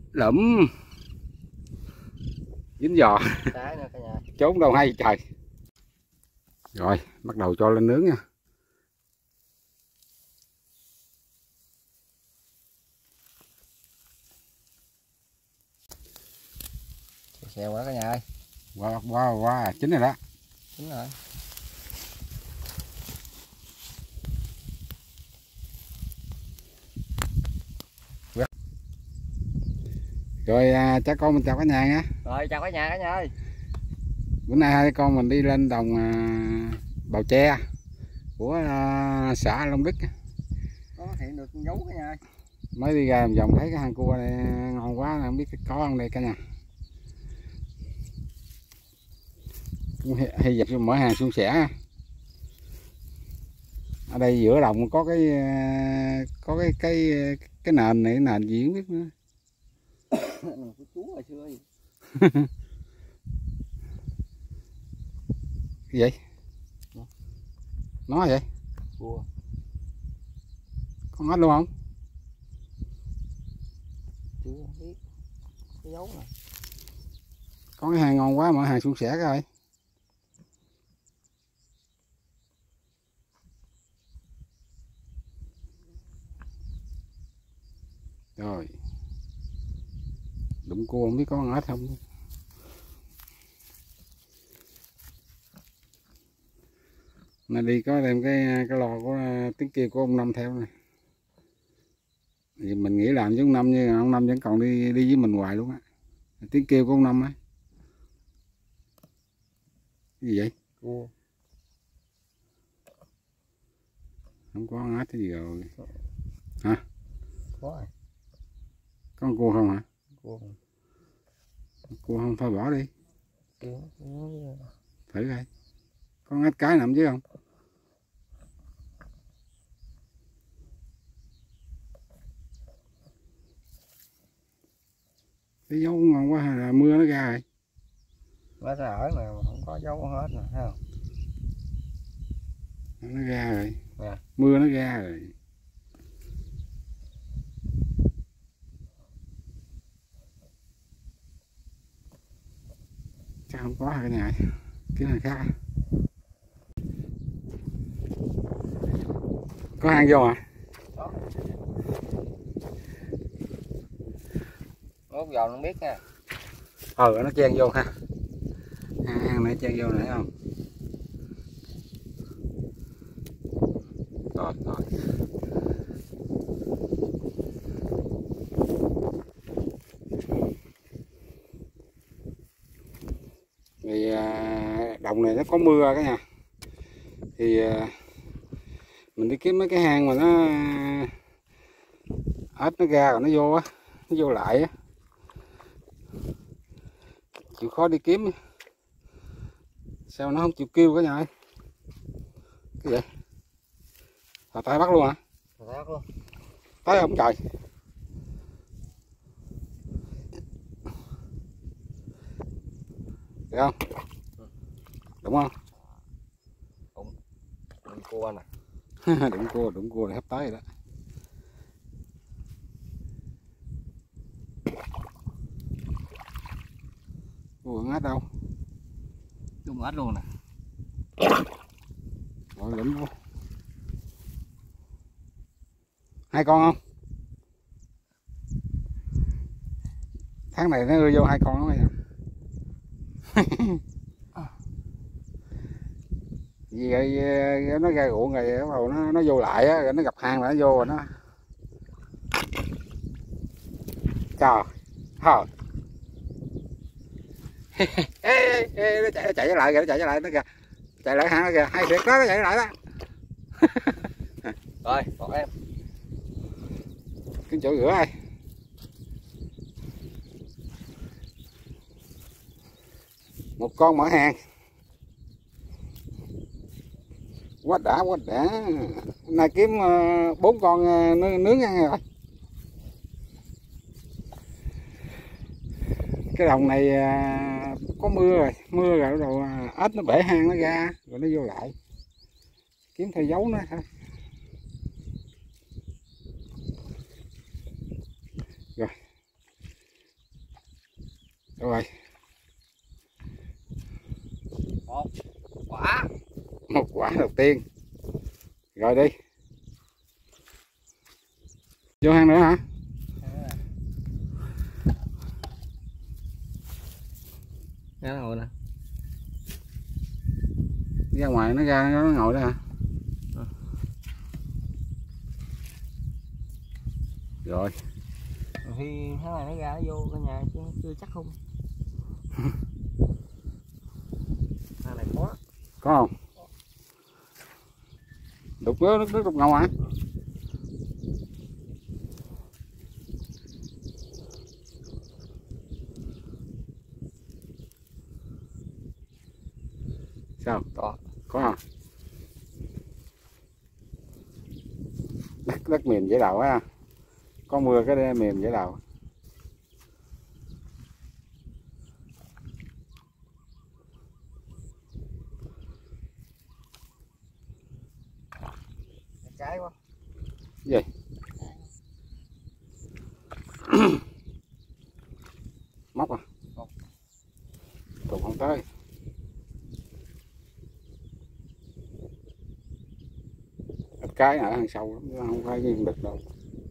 lụm dính giò. Trốn đâu hay trời. Rồi bắt đầu cho lên nướng nha. Xèo quá cả nhà ơi. Wow, chín rồi đó. Chín rồi. Rồi cha con mình chào cả nhà nha. Rồi chào cả nhà ơi. Bữa nay hai con mình đi lên đồng Bào Tre của xã Long Đức. Có phát hiện được con gấu cả nhà ơi. Mới đi ra vòng thấy cái hang cua này ngon quá, không biết có ăn đây cả nhà. Hay dập mở hàng suôn sẻ. Ở đây giữa đồng có cái nền này, cái nền gì không biết nữa. Chú hồi xưa gì. Cái gì? Nó vậy? Cua. Con hết luôn không? Chưa biết. Cái dấu này. Có cái hàng ngon quá, mở hàng suôn sẻ coi. Rồi. Đụng cua không biết có ăn hết không. Này đi có đem cái lò của tiếng kêu của ông Năm theo này. Thì mình nghĩ làm với ông Năm, nhưng ông Năm vẫn còn đi với mình hoài luôn á. Tiếng kêu của ông Năm á. Cái gì vậy? Cua. Không có ăn hết cái gì rồi. Hả? Có rồi. Có con cua không hả? Cua. Cua không thôi bỏ đi. Thử coi. Con ếch cái nằm chứ không? Cái dấu ngon quá, hay là mưa nó ra rồi? Nó ra ở mà không có dấu hết nè, thấy không? Nó ra rồi. Nè. Mưa nó ra rồi. Chắc không có cái này. Cái này khác. Có hang vô hả? Đó. Mốt vào nó biết nha. Nó chen vô ha. Hang này chen vô này không? Rồi. Thì đồng này nó có mưa cả nhà. Thì mình đi kiếm mấy cái hang mà nó ếch nó ra rồi nó vô á, nó vô lại á, chịu khó đi kiếm. Sao nó không chịu kêu cả nhà ơi? Cái gì? Tay bắt luôn hả? Bắt luôn. Tới không trời? Được không? Đúng không? Đụng cua nè. đụng cua này hấp tới rồi đó. Cua ếch đâu? Đụng ếch luôn nè. Rồi lụm vô. 2 con không? Tháng này nó ưa vô 2 con lắm nha. Vì vậy nó ra ruộng rồi bắt đầu nó vô lại á, rồi nó gặp hang rồi nó vô rồi nó. Trời. Thôi. Nó chạy lại kìa, nó chạy lại nó kìa. Chạy lại hang nó kìa, hay thiệt đó, nó chạy lại đó. Rồi, còn em. Cái chỗ rửa ai. Một con mở hàng. Quá đã. Nay kiếm 4 con nướng ăn rồi. Cái đồng này có mưa rồi rồi ếch nó bể hang nó ra rồi nó vô lại. Kiếm theo dấu nó thôi. Rồi. Rồi, một quả. một quả đầu tiên. Rồi đi. Vô hang nữa hả? Nó ngồi nè. Ra ngoài nó ra nó ngồi đó hả? Rồi. Khi tháng này nó ra nó vô cái nhà chứ chưa chắc không. Thằng này có. Có không? Đục nước đục ngầu hả? Sao? Có. Có không? Đất mềm dễ đào á. Có mưa cái đây mềm dễ đào. Cái quá. Gì? Móc à? Móc. Tụi không tới. Ít cái ở hàng sâu lắm, không phải riêng đực đâu.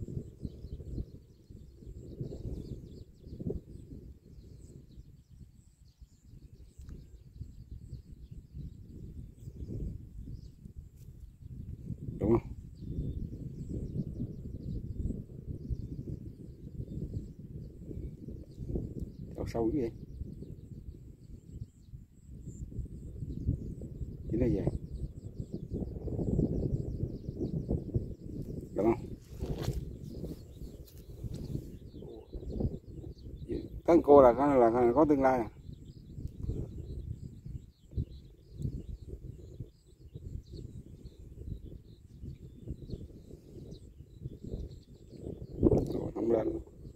Đúng không? Đâu sâu cái gì? Chỉ là gì? Đúng không? Con cô là có tương lai à? Rồi, không lên.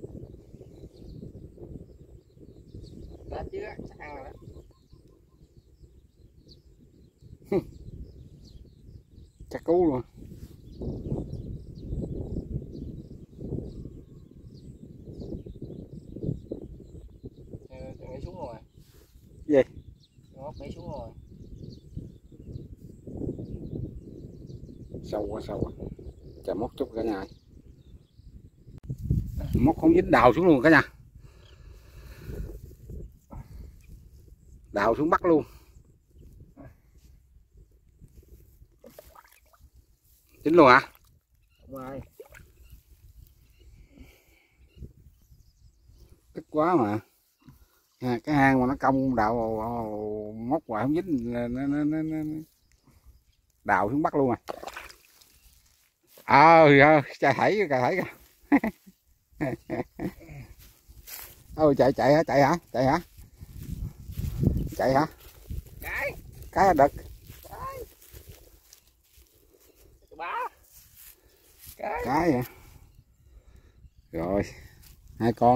Đã chứ á, chắc ăn rồi đó. Chắc cứu luôn. Nhảy xuống rồi. Gì? Ngót nhảy xuống rồi. Sâu quá sâu quá. Chà móc chút cả nhà. Móc không dính đào xuống luôn cả nhà. Đào xuống bắt luôn. Dính luôn hả? Đúng rồi. Tức quá mà. Cái hang mà nó cong đào móc hoài không dính nó đào xuống bắt luôn à. Chạy thảy kìa. Ôi chạy hả? Chạy hả? Cái đực. Cái hả? Rồi, 2 con.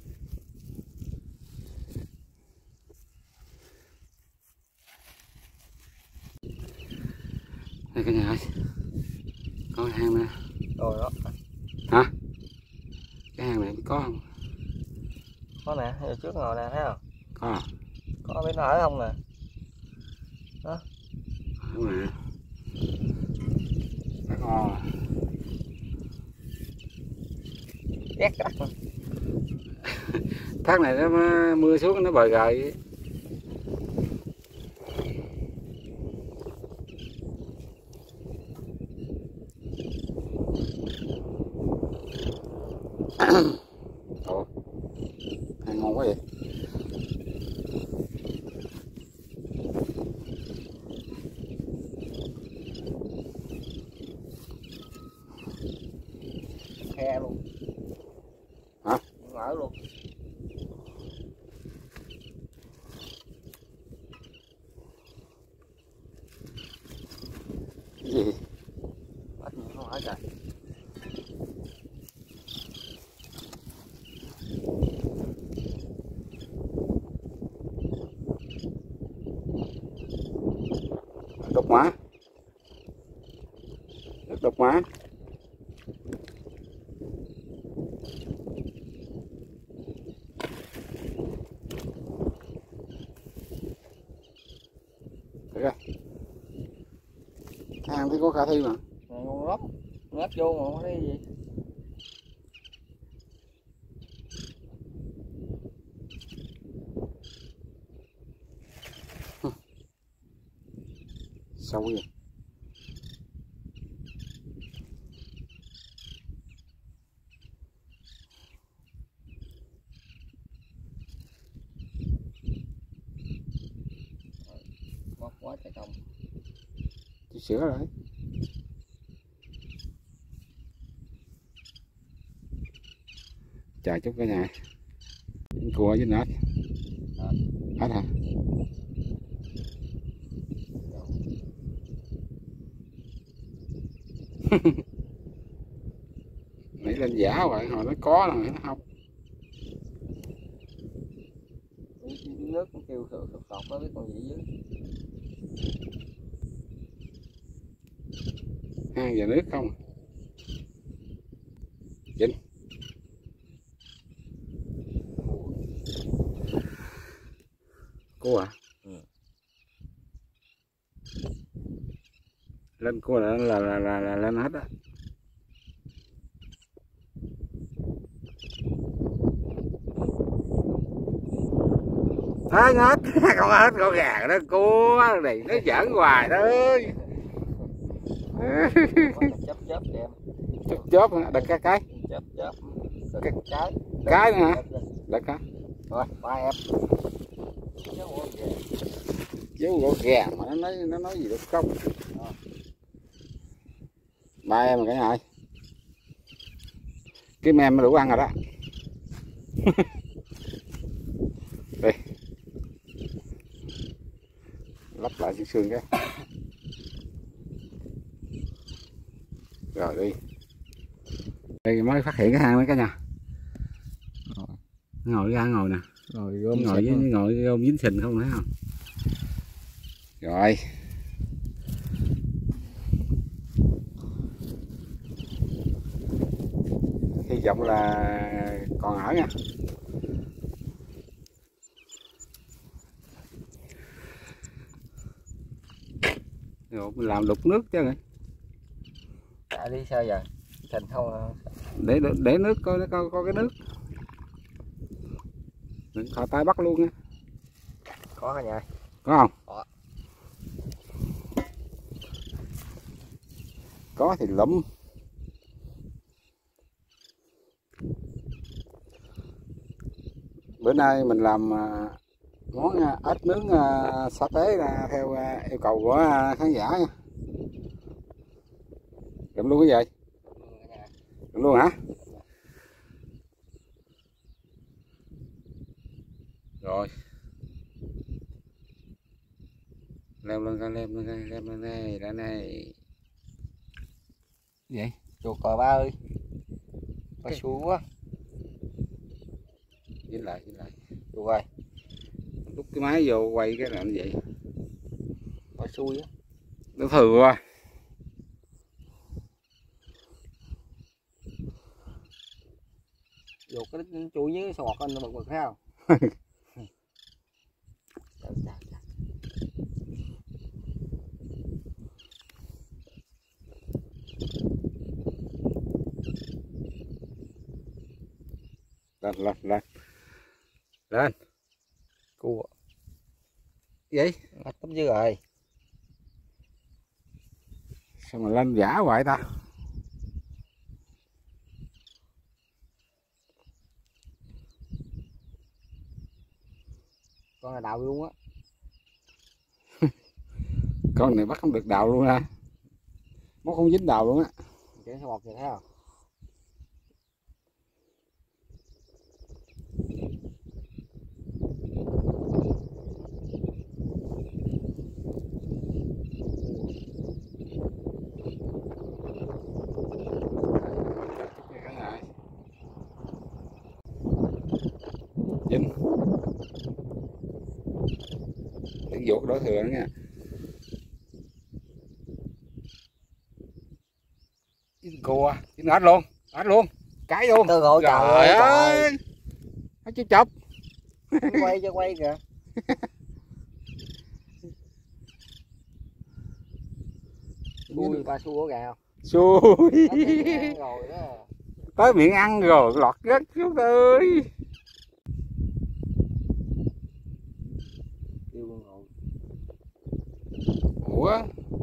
Đây cả nhà ơi. Có hang nè. Rồi đó. Hả? Cái hang này có không? Có nè, giờ trước ngồi nè, thấy không? Có à? Có biết nó ở không nè. Đó. Đúng rồi. Nó ngon. Ghét đó. Thác này nó mưa xuống nó bời gời. Ủa, hang ngon quá vậy. Khe luôn. Hả? Mở luôn. Cái gì? Bắt gì không ở trời. Đục má. Đục má. thấy có khả thi mà. Này ngon lắm, ngắt vô mà không thấy gì. Sâu vậy. Móc quá trời công. Chút sữa rồi. Chờ chút cả nhà. Cua với nết. Hết hả? Nãy lên giả vậy, hồi nó có là nó không. Nước cũng kêu sột sột đó, biết còn gì dưới. Hang và nước không. Vinh. Cua à? Ừ. Lên cua là lên hết á. Hết hết con hết con gà đó cua này nó giỡn hoài đó ơi. Chớp chớp kìa. Chớp chớp đặt cái Chớp chớp. cái nữa hả? Đặt cái Rồi ba em. dấu gỗ gà mà nó nói gì được không? Ba em cả nhà ơi, cái em đủ ăn rồi đó. Đi lắp lại xương xương cái rồi đi. Đây mới phát hiện cái hang đó cả nhà. Ngồi ra ngồi nè, ngồi gom dính sình không thấy không? Rồi hy vọng là còn ở nha. Rồi mình làm đục nước chứ rồi. Tại đi sao giờ? Thành không à? Để nước coi nó có cái nước. Đừng thò tay bắt luôn nha. Có cả nhà. Có không? Có. Có thì lụm. Bữa nay mình làm món ếch nướng sa tế là theo yêu cầu của khán giả nha. Lụm luôn cái gì? Lụm luôn hả? Rồi. Leo lên đây, ra đây. Gì vậy? Chuột cò ba ơi. Ba xu quá. Dính lại. Chuột rồi. Lúc cái máy vô quay cái làm vậy. Ba xui á. Nó thừa. Vô cái chuỗi với sọt anh nó bực thấy không? Lên. Cua. Vậy? Ngắt tấm dưới rồi. Sao mà lên giả hoài ta? Con là đào luôn á. Con này bắt không được đào luôn ha. Nó không dính đào luôn á. Cái sọt vậy thấy không? Dính. Đừng vuột đối thừa nữa nha. Cua, dính hết luôn, cái luôn. Tôi gọi trời ơi. Nó chú chọc. Quay cho quay kìa. Xui ba xui ổ gà không? Xui. Rồi đó. Tới miệng ăn rồi lọt rất chú ơi. Kêu con ngồi. Ủa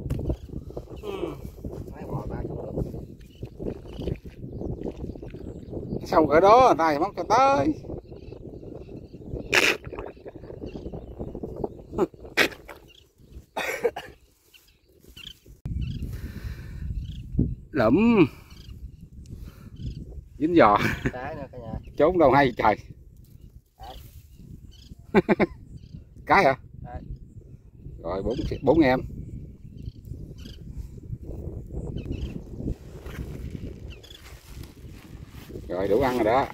Mấy bò ba xui được. sao ở đó người ta thì móc cho tới. Lụm dính giò Cái nữa cả nhà. trốn đâu hay trời. Cái hả? Đấy. Rồi bốn em. Rồi đủ ăn rồi đó.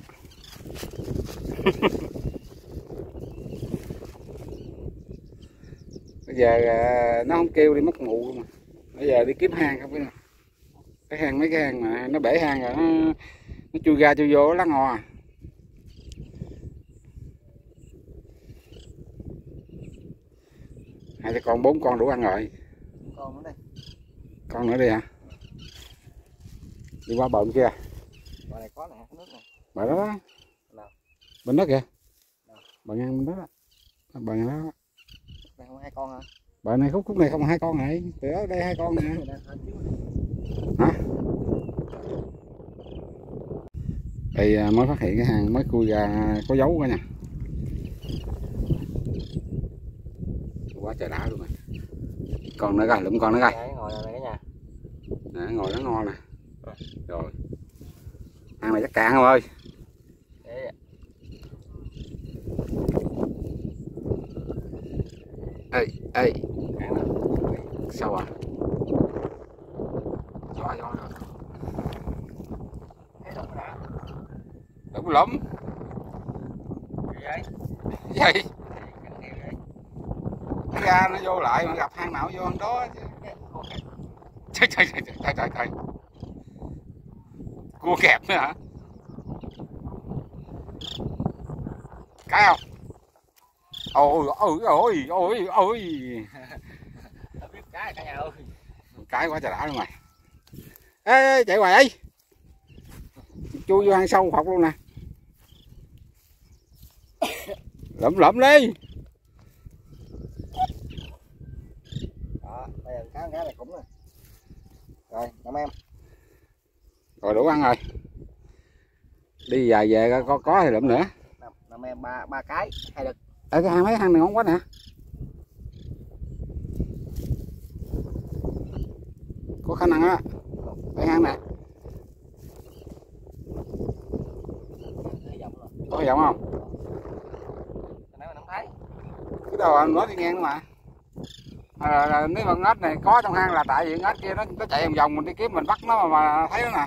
Bây giờ nó không kêu đi mất ngủ mà. Bây giờ đi kiếm hang không biết nào. Cái hang mấy cái hang mà nó bể hang rồi nó chui ra chui vô lá ngò à. Hai cha con 4 con đủ ăn rồi. Con nữa đây. Con nữa đi hả? Đi qua bờ bên kia. Bò này có nè, có nước nè. Bờ đó đó. Nào. Bên đó kìa. Nào. Bờ ngang bên đó đó. Bờ ngang đó. Này không 2 con hả? Bờ này khúc này không 2 con này. Từ đó đây 2 con nè. Hả? Đây mới phát hiện cái hang mới chui ra có dấu cả nha. Quá trời đã luôn rồi. Con nữa coi, lụm con nữa coi. Đấy, ngồi này cả nhà. Nè, ngồi nó ngon nè. Rồi. Hang này chắc cạn không ơi. Đấy. Ê. Sao à? Gió. Thấy đúng đã. Đừng lụm. Gì vậy? Gì? Cắn heo vậy. Nó ra nó vô lại mà gặp hang nào vô hang đó chứ. Trời. Cua kẹp nữa hả? Cái không? Ôi. Biết cái cả nhà ơi. Cái quá trời đã luôn mày. Ê, chạy hoài đi. Chui vô hang sâu học luôn nè. Lụm đi. Đó, bây giờ cái này cũng nè. Rồi, năm em. Rồi đủ ăn rồi. Đi về có thì lụm nữa. Năm em ba cái, 2 đực. Ở cái hang mấy hang này ngon quá nè. Có khả năng á. Cái hang nè. Có giọng không? Cái này mà không thấy. Cái đầu anh nói đi ngang mà. Nếu mà con ếch này có trong hang là tại vì con ếch kia nó chạy vòng vòng mình đi kiếm mình bắt nó mà thấy nó nè.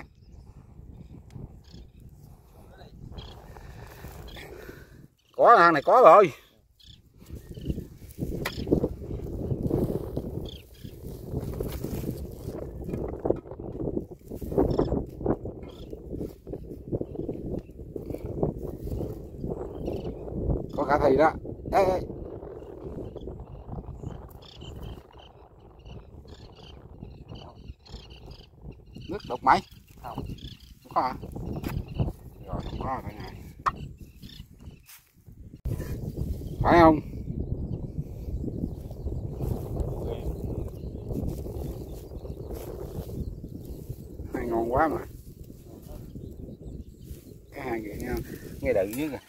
Có hang này có rồi. Có cả thì đó. Ê. Nước đục mày. Không có hả? Rồi không có rồi cả nhà. Phải không? Hai ngon quá mà. Cái hai vậy nha. Nghe đựng nhất rồi.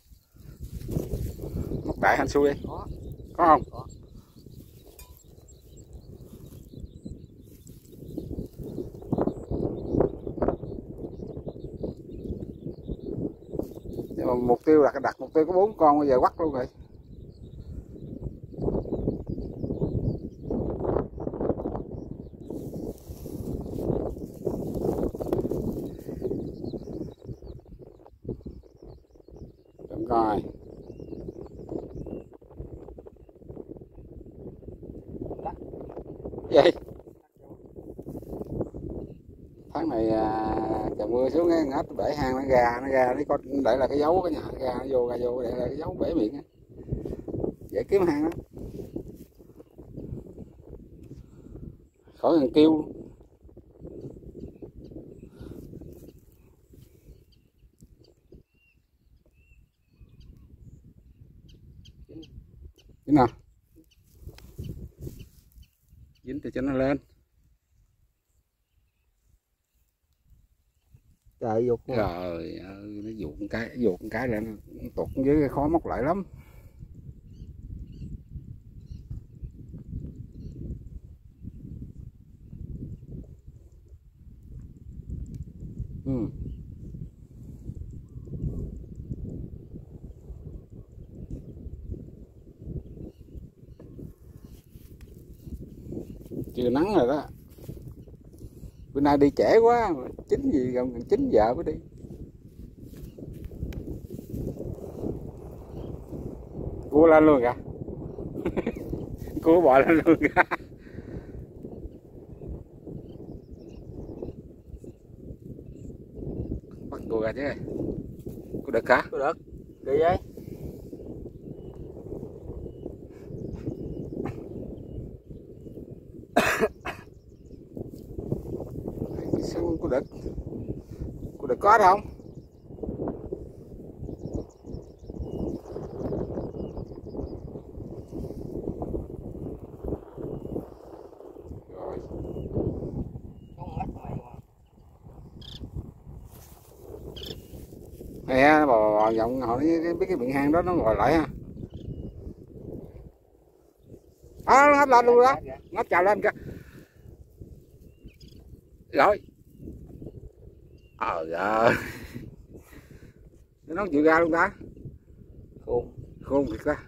Móc đại hành xui đi. Có không? Có. Nhưng mà mục tiêu là đặt mục tiêu có 4 con bây giờ quắt luôn rồi. Đừng coi. Gì? Tháng này trời mưa xuống cái ngách bể hang nó ra nó có để là cái dấu cái nhà ra nó vô để là cái dấu bể miệng á. Dễ kiếm hang đó. khỏi thằng kêu luôn. Dính nào, dính thì cho nó lên. Trời dục Trời ơi, nó vuột một cái là nó tụt dưới, khó móc lại lắm. Ừ. Chưa nắng rồi đó. Bữa nay đi trễ quá, 9 gì gần 9 giờ mới đi. Cua lên luôn kìa. Cua bò lên luôn kìa. Bắt cua ra chứ. Cua đực hả? có được đi vậy. Sao cua đực? Cua đực có không? Rồi. Không mắt mày mà. Nè, bò vòng họ biết cái miệng hang đó nó ngồi lại ha. Nó ngáp lên luôn đó. Ngáp chào lên kìa. Rồi. Ơi. Nó chịu ra luôn ta. Khôn thiệt ta.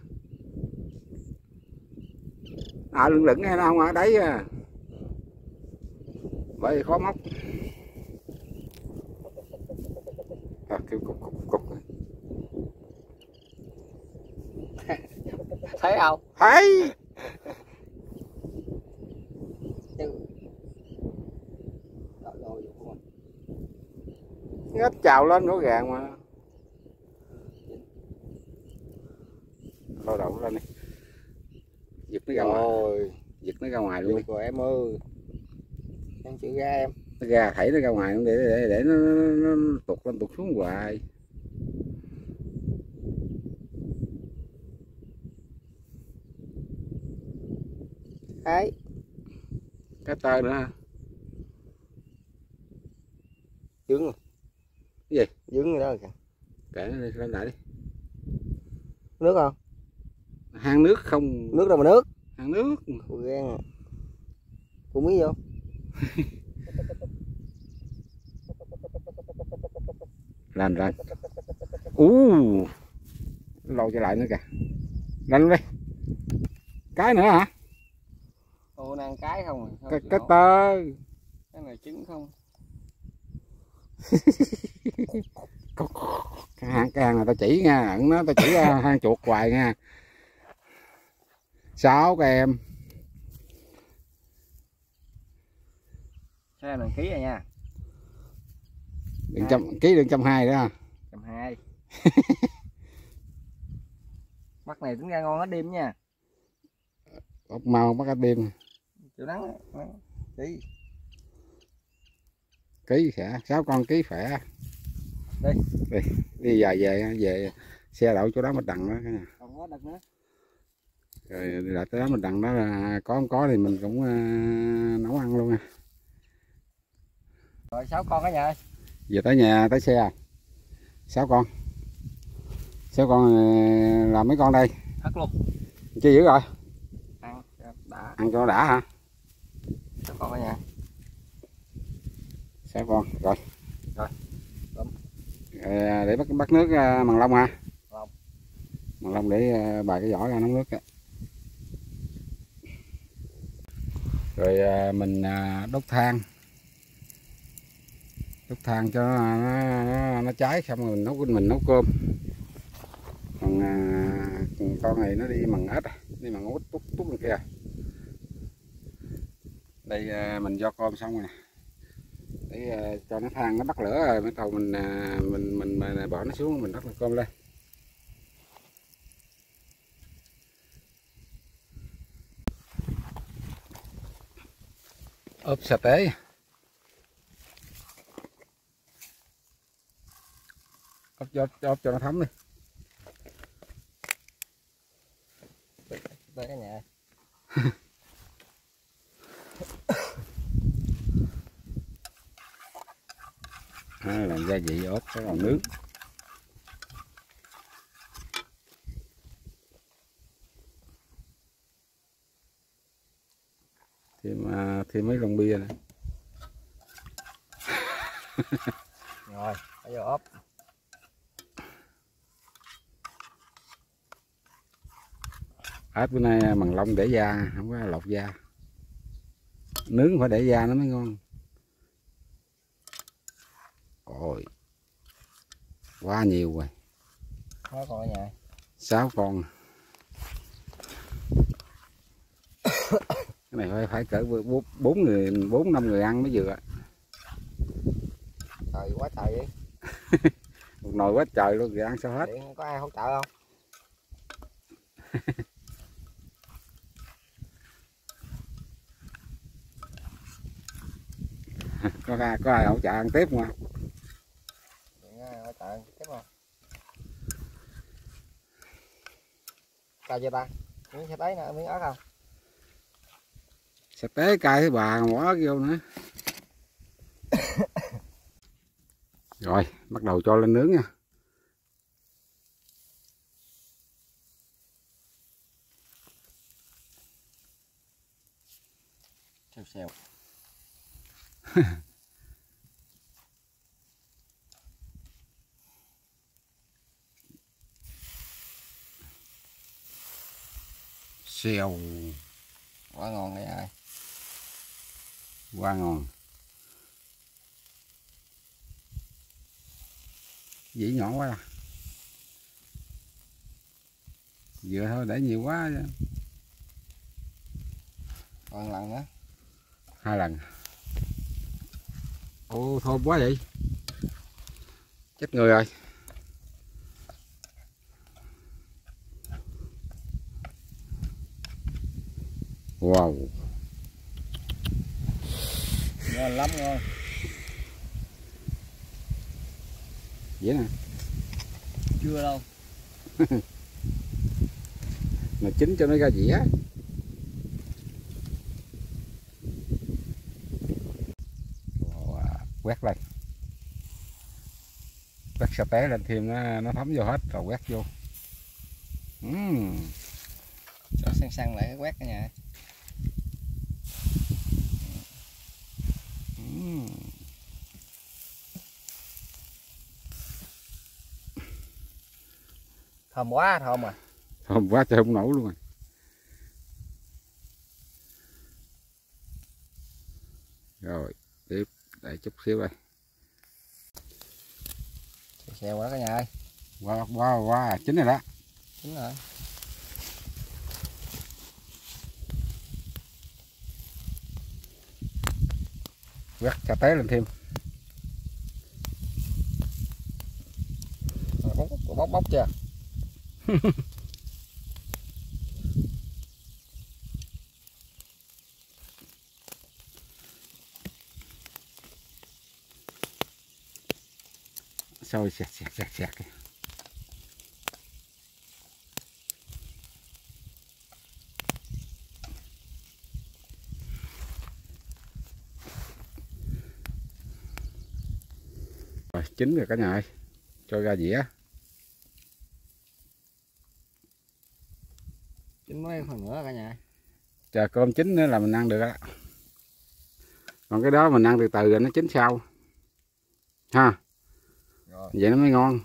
Lưng lửng hay nó không ở đấy à. Bởi vì khó móc. Kêu cục. Thấy không? Thấy. Ngáp chào lên rõ ràng mà. Lâu đầu lên đi. Giật nó ra ngoài. Giật nó ra ngoài luôn. Rồi em ơi. Em chịu ra em. Nó ra thảy nó ra ngoài luôn để nó tụt lên tụt xuống hoài. Thấy. Cá tơ nữa ha. Dướng rồi. Cái gì? Dướng rồi đó kìa. Kệ nó đi, lên lại đi. Nước không? Hang nước không? Nước đâu mà nước? Hang nước. Cô gan à. Cô mí vô. Lên. Lâu trở lại nữa kìa. Lên đi. Cái nữa hả? Cô ăn cái không à? Cái tơ. Cái này trứng không? Cái hang này tao chỉ nha, tao chỉ hang chuột hoài nha. 6 các em. Sao em ký rồi nha. Đừng ký đừng 120 đó. 120. Bắt này tính ra ngon hết đêm nha. Ốc mau bắt cả đêm. Chịu nắng. Đi. Ký khỏe, 6 con ký khỏe. Đi về xe đậu chỗ đó mình đằng đó cả nhà. Không có đợt nữa. Rồi đi lại tới đó mình đằng đó là có không thì mình cũng nấu ăn luôn nha. Rồi 6 con cả nhà ơi. Về tới nhà tới xe 6 con. 6 con làm mấy con đây? Hất luôn. Chưa giữ rồi. Ăn đã. Ăn cho nó đã hả? 6 con cả nhà. 6 con rồi. Rồi. Để bắt nước bằng lông hả? Lông. Bằng lông để bài cái vỏ ra nấu nước. Rồi mình đốt than. Đốt than cho nó cháy xong rồi mình nấu cơm. Còn con này nó đi mần ếch, đi mần út tút bên kia. Đây mình do cơm xong rồi nè. Để cho nó than nó bắt lửa rồi bắt đầu mình bỏ nó xuống mình đắp cơm lên. ốp sa tế. Ốp cho nó thấm đi. Đây cả nhà. Làm gia vị ốp cái còn nướng. Thêm mấy lon bia nữa. Rồi, bây giờ ốp. Ếch bữa nay bằng lông để da, không có lọc da. Nướng phải để da nó mới ngon. Ôi, quá nhiều rồi. Nó còn ở nhà. 6 con. Cái này phải cỡ 4-5 người ăn mới vừa. Trời quá trời vậy. Một nồi quá trời luôn, rồi ăn sao hết. Điện có ai hỗ trợ không? Có ai hỗ trợ ăn tiếp không? Điện hỗ trợ tiếp không? Cay chưa ta? Miếng sa tế nè, miếng ớt không? Sa tế cay với bà bỏ ớt vô nữa. Rồi, bắt đầu cho lên nướng nha. Xèo xèo. Xèo. Quá ngon đây ơi. Quá ngon. Dĩ nhỏ quá à. Vừa thôi để nhiều quá chứ. Còn lần nữa. 2 lần. Ồ thơm quá vậy. Chết người rồi. Wow. Ngon lắm ngon. Vậy nè. Chưa đâu. Mà chín cho nó ra dĩa. Quét lên. Quét sa tế lên thêm nó thấm vô hết rồi quét vô. Cho săn lại cái quét cả nhà. Thơm quá thơm à. Thơm quá trời không nổi luôn rồi. Rồi tiếp để chút xíu đây. Xèo quá cả nhà ơi. Wow, chín rồi đó. Chín rồi. Quét sa tế lên thêm. Bóc chưa? Sôi sẹt. Rồi chín rồi cả nhà ơi. Cho ra dĩa. Chín mấy phần nữa cả nhà. Chờ cơm chín nữa là mình ăn được đó. Còn cái đó mình ăn từ từ rồi nó chín sau. Ha. Rồi. Vậy nó mới ngon.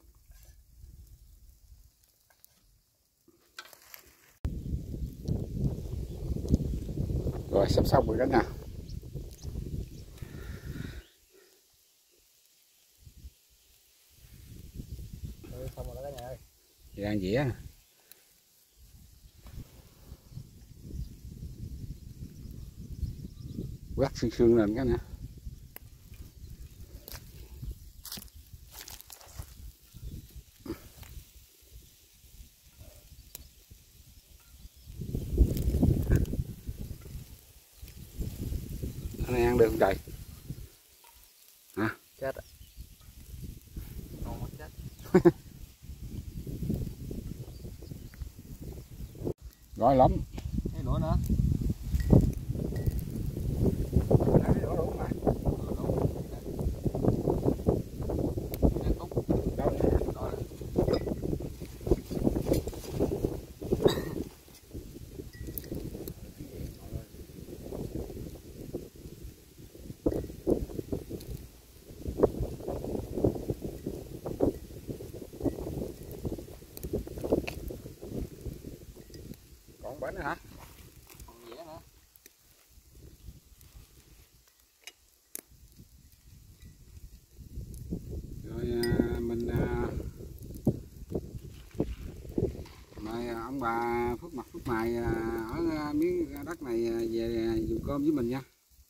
Rồi sắp xong rồi cả nhà. Xong rồi đó cả nhà ơi. Thì ăn dĩa. Quét sương lên cái nè. được không trời? Hả? Chết ạ. Con mất chết. Gọi lắm. Cái đũa nữa. Cái đũa đủ mà. Còn bánh nữa hả? Còn dĩa nữa. Rồi mình mời ông bà Phước Mặt Phước Mày ở miếng đất này về dùng cơm với mình nha.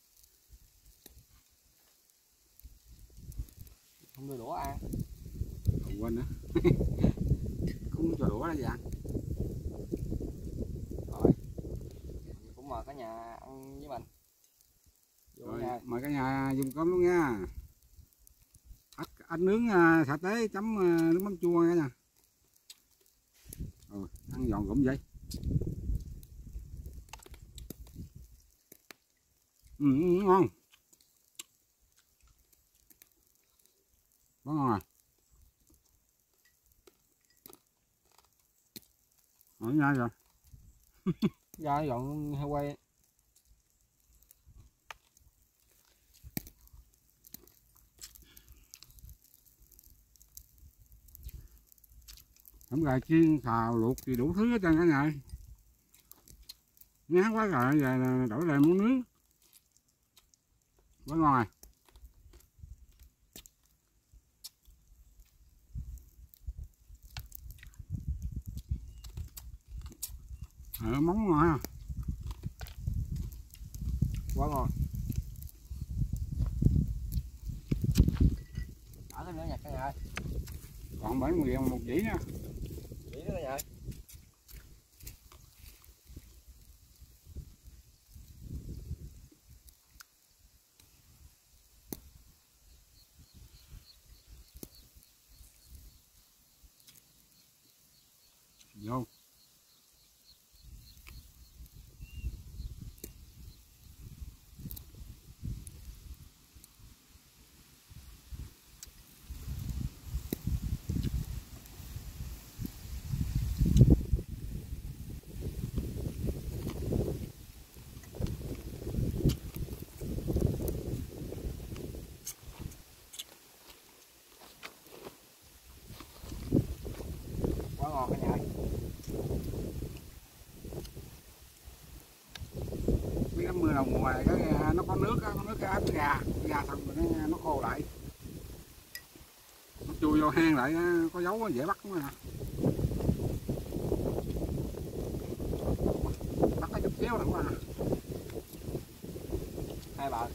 Không đưa đũa ăn. Không quên nữa. Không cho đũa ra vậy ăn. Rồi. Cũng mời cả nhà ăn với mình. Rồi mời cả nhà dùng cơm luôn nha. Anh nướng sa tế chấm nước mắm chua nha. Rồi, ăn giòn gụm vậy. Ngon. Quá ngon rồi. Ở nhà rồi. Ra dọn heo quay. Hổng gà chiên, xào, luộc thì đủ thứ hết trơn cả nhà. Ngán quá rồi, giờ đổi lại muốn nướng. Quá ngon rồi. Móng ngon ha. Quá ngon. Ở cái nữa nha cả nhà ơi. Còn bánh nguyện một dĩ nha. Chỉ nữa cả nhà ơi. Vô. Quá ngon cả nhà ơi. Mấy cái mưa đầu mùa này cái nó có nước á, có nước cái áp gà xong rồi nó khô lại. Nó chui vô hang lại có dấu dễ bắt lắm nè. Bắt cái chục kéo nữa mà. Hai bà.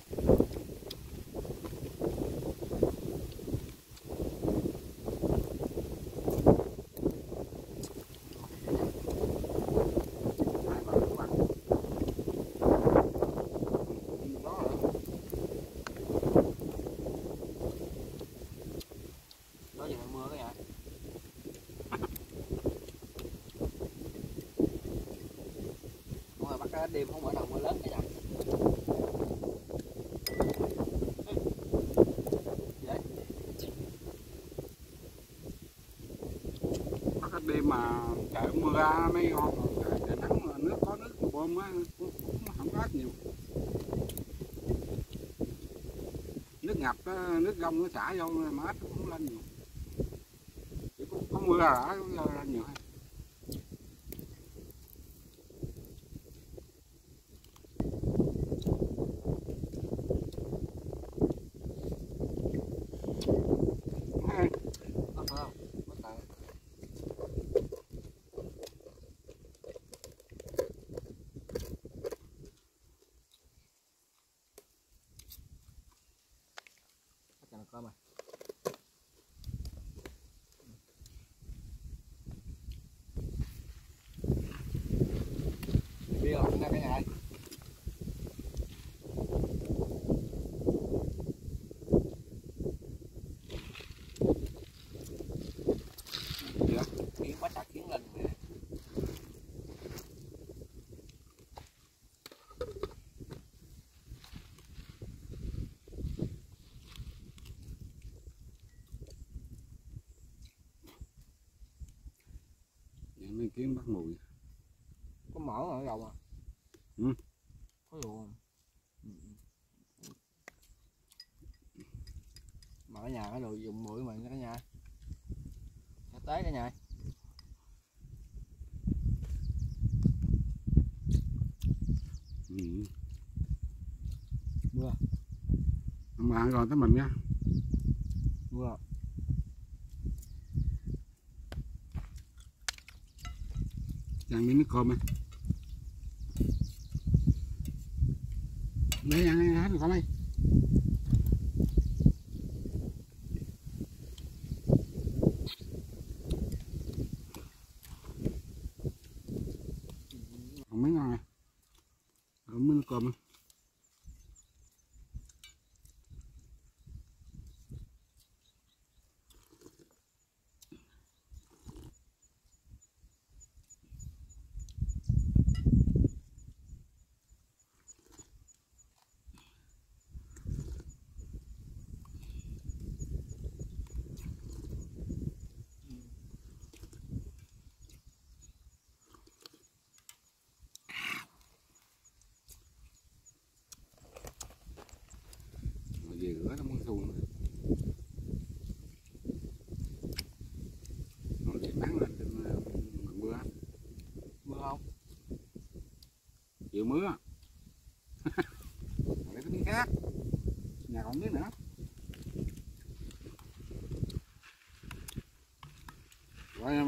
Đó giờ mưa cả nhà. Không mà bắt cá đêm không mở đầu mưa lớn cả nhà. Bắt cái đêm mà trời mưa mấy ngon rồi, trời nắng mà nước có nước bơm á cũng không có nhiều. Nước ngập nước gông nó xả vô mà ếch cũng không lên nhiều. Chỉ có mưa là lên nhiều hay. Cơm à. Bia lọc nha cả nhà ơi. mấy kiến bắt mùi. Có mỡ ở đầu à? Ừ. Có ruột không? Mà ở nhà cái đồ dùng mũi mình cả nhà. Sắp tới cả nhà. Ừ. Mưa. Mà ăn rồi tới mình nha. Mưa. Ăn miếng nước cơm đi. Để ăn hết rồi con ơi. Còn miếng ngon nè. Còn miếng nước cơm đi. Về rửa nó muốn xuông nó để nắng lên trên mưa. Mưa không? Chịu mưa. Để cái miếng khác, nhà còn miếng nữa. Rồi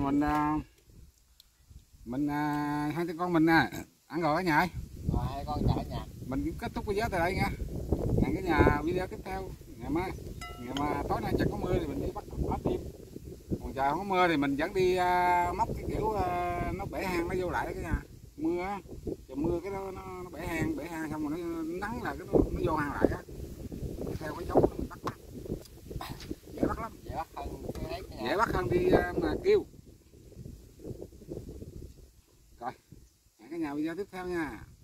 mình hai đứa con mình ăn rồi cả nhà. Rồi hai con chạy ở nhà. Mình kết thúc video tại đây nha. Hẹn cái nhà video tiếp theo ngày mai tối nay chẳng có mưa thì mình đi bắt ốc tim, còn trời không có mưa thì mình vẫn đi móc cái kiểu nó bể hang nó vô lại đó cả nhà. Mưa á, trời mưa cái đó nó bể hang xong rồi nó nắng là cái nó vô hang lại á, theo cái dấu mình bắt dễ bắt lắm, dễ bắt hơn đi mà kêu. Rồi hẹn cái nhà video tiếp theo nha.